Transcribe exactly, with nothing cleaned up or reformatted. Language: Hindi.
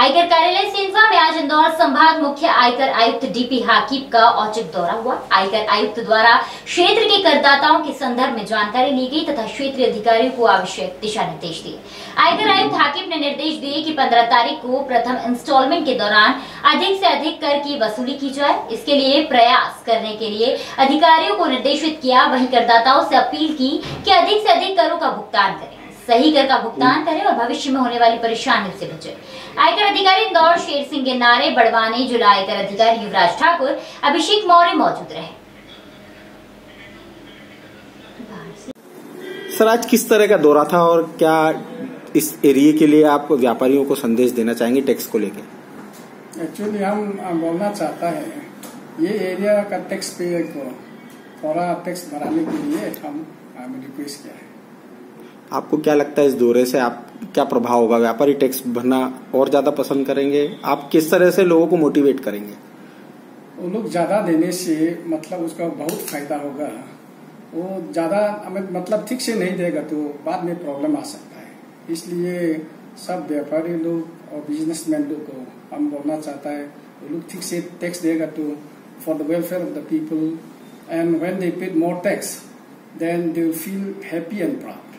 आयकर कार्यालय सेंधवा में आज इंदौर संभाग मुख्य आयकर आयुक्त डीपी हाकिम का औचक दौरा हुआ। आयकर आयुक्त द्वारा क्षेत्र के करदाताओं के संदर्भ में जानकारी ली गई तथा क्षेत्रीय अधिकारियों को आवश्यक दिशा निर्देश दिए। आयकर आयुक्त हाकिम ने निर्देश दिए कि पंद्रह तारीख को प्रथम इंस्टॉलमेंट के दौरान अधिक से अधिक कर की वसूली की जाए। इसके लिए प्रयास करने के लिए अधिकारियों को निर्देशित किया। वहीं करदाताओं से अपील की कि अधिक से अधिक करों का भुगतान करें, सही कर का भुगतान करें और भविष्य में होने वाली परेशानियों से बचें। आयकर अधिकारी इंदौर शेर सिंह के नारे बड़वानी जिला आयकर अधिकारी युवराज ठाकुर, अभिषेक मौर्य मौजूद रहे। सर, आज किस तरह का दौरा था और क्या इस एरिया के लिए आप व्यापारियों को संदेश देना चाहेंगे टैक्स को लेकर? एक्चुअली हम बोलना चाहता है ये एरिया का टैक्स पे को थोड़ा टैक्स बढ़ाने के लिए हम रिक्वेस्ट किया है। आपको क्या लगता है इस दौरे से आप क्या प्रभाव होगा? व्यापारी टैक्स भरना और ज्यादा पसंद करेंगे? आप किस तरह से लोगों को मोटिवेट करेंगे? वो लोग ज्यादा देने से मतलब उसका बहुत फायदा होगा। वो ज्यादा मतलब ठीक से नहीं देगा तो बाद में प्रॉब्लम आ सकता है। इसलिए सब व्यापारी लोग और बिजनेसमैन लोग को हम बोलना चाहता है वो लोग ठीक से टैक्स देगा तो for the welfare of the people, and when they pay more tax then they will feel happy and proud.